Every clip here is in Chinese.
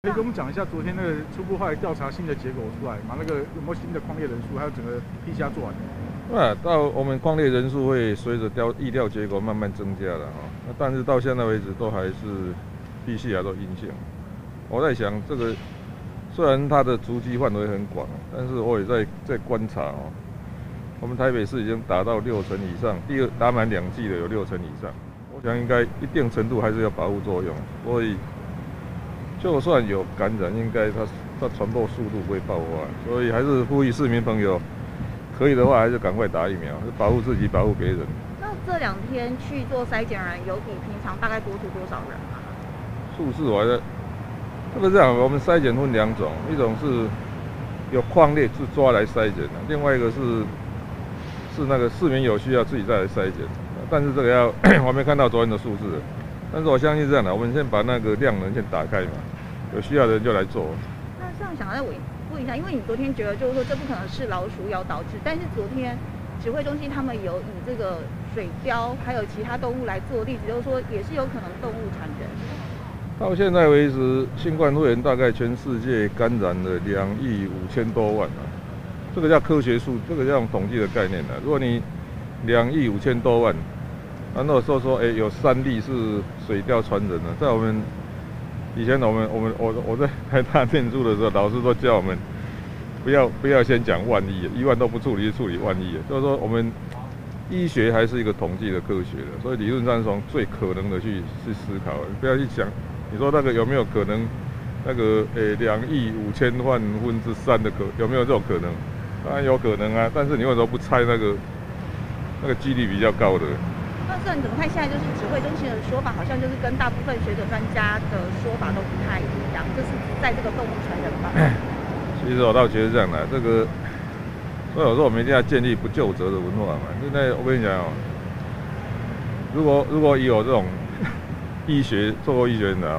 可以跟我们讲一下昨天那个初步后来调查新的结果出来嘛？那个有没有新的矿列人数，还有整个 PCR 做完？ 到我们矿列人数会随着疫调结果慢慢增加的那但是到现在为止都还是PCR都阴性。我在想这个虽然它的足迹范围很广，但是我也在观察我们台北市已经达到60%以上，打满2剂的有60%以上。我想应该一定程度还是有保护作用，所以就算有感染，应该它传播速度不会爆发，所以还是呼吁市民朋友。可以的话，还是赶快打疫苗，保护自己，保护别人。 那这2天去做筛检人，有比平常大概多出多少人吗？ 数字我还在，这个这样，我们筛检分2种，一种是有矿列是抓来筛检的，另外一个是那个市民有需要自己再来筛检。但是这个要我没看到昨天的数字，但是我相信是这样的，我们先把那个量能先打开嘛，有需要的人就来做。 那这样想，我问一下，因为你昨天觉得就是说这不可能是老鼠咬导致，但是昨天指挥中心他们有以这个水貂还有其他动物来做例子，就是说也是有可能动物传人。 到现在为止，新冠肺炎大概全世界感染了2亿5千多万这个叫科学数，这个叫统计的概念如果你2亿5千多万，然后说有3例是水貂传人的，在我们。以前我在台大念书的时候，老师都叫我们不要先讲万一，1万都不处理，就处理万一。就是说，我们医学还是一个统计的科学的，所以理论上从最可能的去思考，不要去想你说那个有没有可能，那个2亿5千万分之3的有没有这种可能？当然有可能啊，但是你为什么不猜那个几率比较高的？ 那这你怎么看？现在就是指挥中心的说法，好像就是跟大部分学者专家的说法都不太一样，就是在这个动物传人方面。 其实我倒觉得这样的，所以我说我们一定要建立不究责的文化嘛。现在我跟你讲如果有这种做过医学的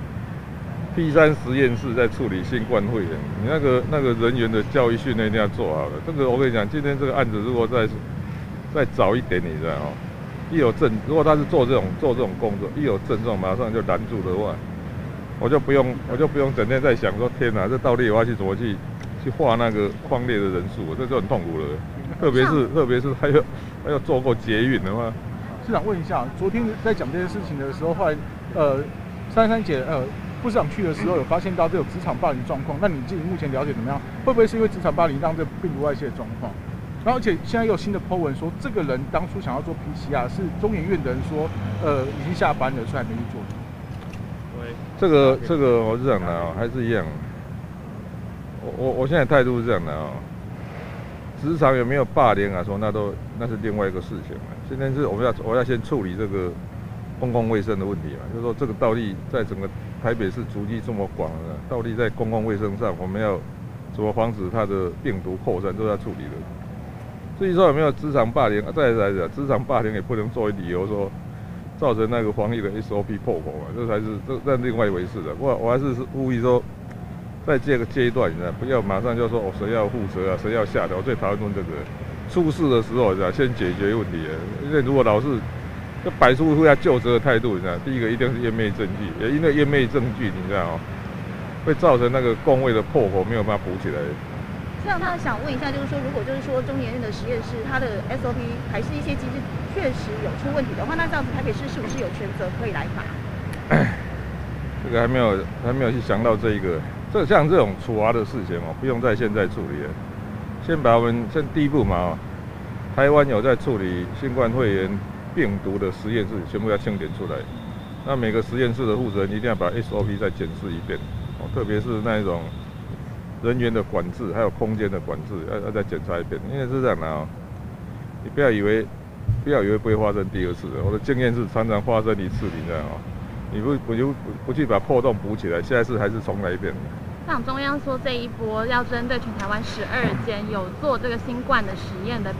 P3实验室在处理新冠肺炎，你那个人员的教育训练一定要做好了。这个我跟你讲，今天这个案子如果再早一点，你知道如果他是做这种工作，一有症状马上就拦住的话，我就不用整天在想说天哪，这到底我要去怎么去画那个矿列的人数，这就很痛苦了。特别是还有做过捷运的话。 市长问一下，昨天在讲这件事情的时候，后来珊姐副市长去的时候有发现到这种职场霸凌状况，那你自己目前了解怎么样？会不会是因为职场霸凌让这病毒外泄的状况？然后，而且现在又有新的 po 文说，这个人当初想要做 PCR， 是中研院的人说，已经下班了，所以还没去做。 这个我是这样的还是一样。我现在态度是这样的职场有没有霸凌说那是另外一个事情现在是我要先处理这个公共卫生的问题就是说这个到底在整个台北市足迹这么广到底在公共卫生上我们要怎么防止它的病毒扩散，都要处理的。至于说有没有职场霸凌再来讲，职场霸凌也不能作为理由说造成那个防疫的 SOP 破口这才是这另外一回事的。我还是呼吁说，在这个阶段，不要马上就说谁要负责谁要下台。我最讨厌这个，出事的时候先解决问题因为如果老是就摆出要就责的态度，第一个一定是湮灭证据，也因为湮灭证据，你知道会造成那个公卫的破口没有办法补起来。 这样他想问一下，就是说，如果就是说中研院的实验室，它的 SOP 还是一些机制确实有出问题的话，那这样子台北市是不是有权责可以来罚？ 这个还没有去想到这一个，像这种处罚的事情不用在现在处理了，先把我们第一步台湾有在处理新冠肺炎病毒的实验室，全部要清点出来。那每个实验室的负责人一定要把 SOP 再检视一遍特别是那一种。人员的管制还有空间的管制要再检查一遍，因为是这样的你不要以为不会发生第2次的。我的经验是常常发生1次，你知道你不去把破洞补起来，下一次还是重来一遍。 像中央说这一波要针对全台湾12间有做这个新冠的实验的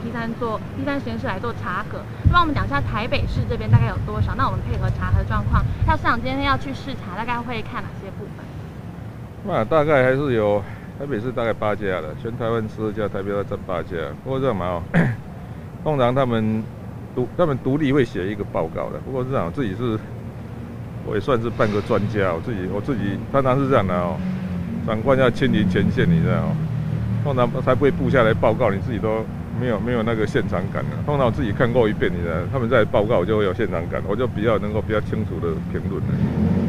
P3实验室来做查核，帮我们讲一下台北市这边大概有多少？那我们配合查核状况，那市长今天要去视察，大概会看哪些部分？ 那大概还是有。台北市大概8家了，全台湾12家，台北要占8家。不过这样通常他们独立会写一个报告的。不过市长自己是， 我也算是半个专家，我自己常常是这样的哦，长官要亲临前线，你知道哦，通常才不会布下来报告，你自己都没有那个现场感的。通常我自己看过一遍，你知道，他们在报告我就会有现场感，我就能够比较清楚的评论了。